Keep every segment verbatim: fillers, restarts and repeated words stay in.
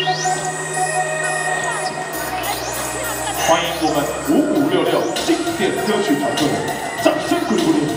欢迎我们五五六六经典歌曲团队，掌声鼓励鼓励！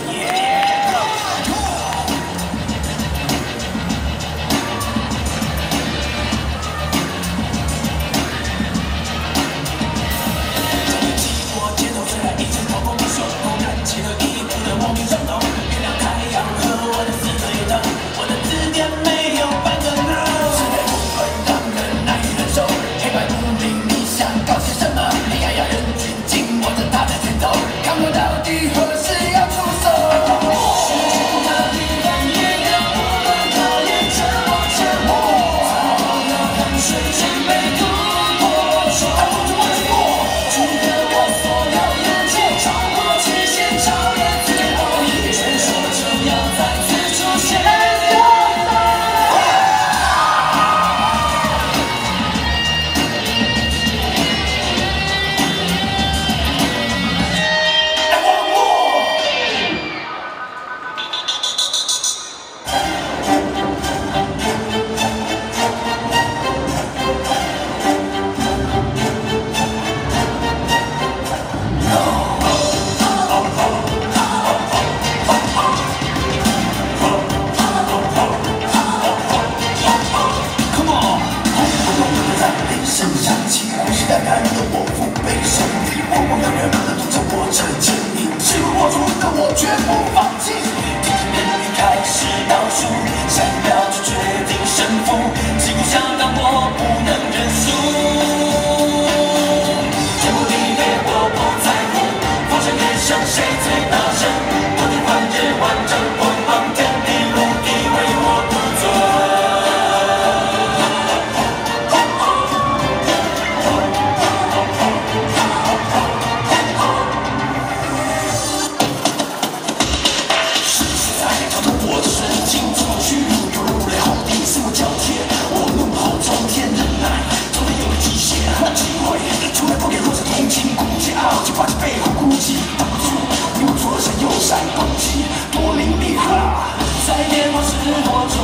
绝不放弃，听听命运开始倒数，下一秒就决定胜负，旗鼓相当我不能认输。天不地裂我不在乎，放声野声谁最大声？多天换日换征，光芒天地陆地为我独尊。 把这背后孤寂挡不住，因为左闪右闪攻击多凌厉哈！在巅峰时我。